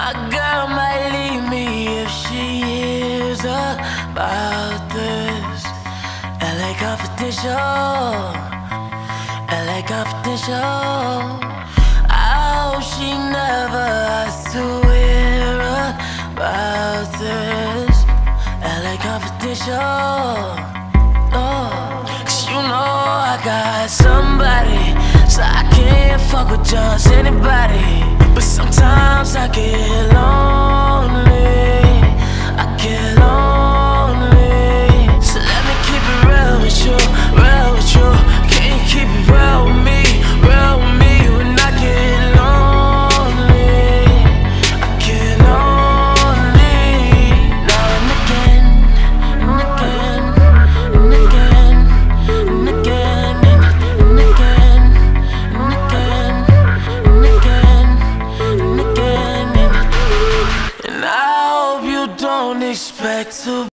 My girl might leave me if she hears about this. LA Confidential, LA Confidential. I hope she never has to hear about this. LA Confidential. Oh, 'cause you know I got somebody, so I can't fuck with just anybody. But sometimes I get lonely, I get lonely. So let me keep it real with you, real with you. Can you keep it real with me, real with me? When I get lonely, I get lonely. Now and again, and again, and again, and again, and again, and again, and again, and again. And I hope you don't expect to